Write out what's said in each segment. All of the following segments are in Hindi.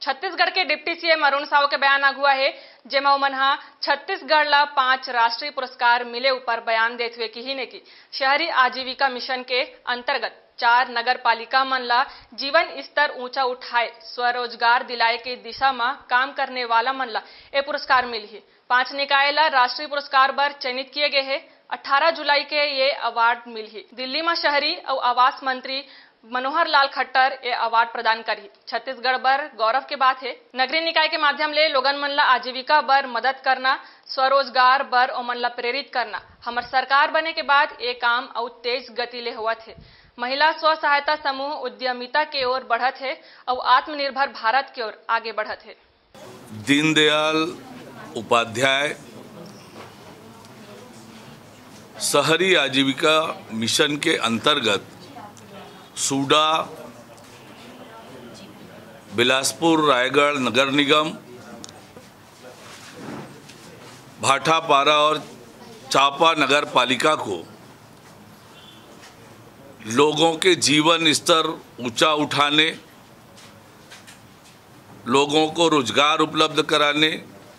छत्तीसगढ़ के डिप्टी सीएम अरुण साव के बयान आगुआ है जेमा ओमन हा छत्तीसगढ़ ला 5 राष्ट्रीय पुरस्कार मिले ऊपर बयान देते हुए कही ने कि शहरी आजीविका मिशन के अंतर्गत 4 नगर पालिका मन ला जीवन स्तर ऊंचा उठाए स्वरोजगार दिलाए के दिशा में काम करने वाला मन ला ये पुरस्कार मिली है। 5 निकाय ला राष्ट्रीय पुरस्कार बर चयनित किए गए हैं। 18 जुलाई के ये अवार्ड मिली है। दिल्ली में शहरी और आवास मंत्री मनोहर लाल खट्टर ये अवार्ड प्रदान करी। छत्तीसगढ़ बर गौरव के बात है। नगरीय निकाय के माध्यम ले लोगन मन ला आजीविका बर मदद करना, स्वरोजगार बर ओमन ला प्रेरित करना हमर सरकार बने के बाद ये काम और तेज गति ले हुआ थे। महिला स्व सहायता समूह उद्यमिता के ओर बढ़त है और आत्मनिर्भर भारत की ओर आगे बढ़त है। दीनदयाल उपाध्याय शहरी आजीविका मिशन के अंतर्गत सूडा, बिलासपुर, रायगढ़ नगर निगम, भाटापारा और चांपा नगर पालिका को लोगों के जीवन स्तर ऊंचा उठाने, लोगों को रोजगार उपलब्ध कराने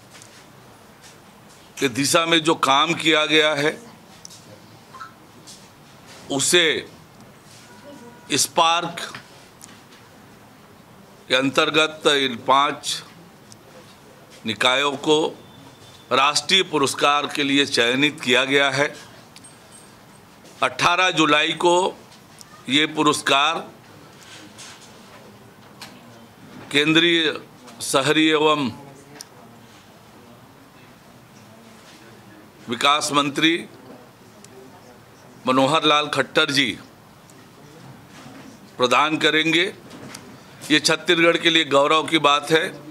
के दिशा में जो काम किया गया है उसे स्पार्क के अंतर्गत इन 5 निकायों को राष्ट्रीय पुरस्कार के लिए चयनित किया गया है। 18 जुलाई को ये पुरस्कार केंद्रीय शहरी एवं विकास मंत्री मनोहर लाल खट्टर जी प्रदान करेंगे। ये छत्तीसगढ़ के लिए गौरव की बात है।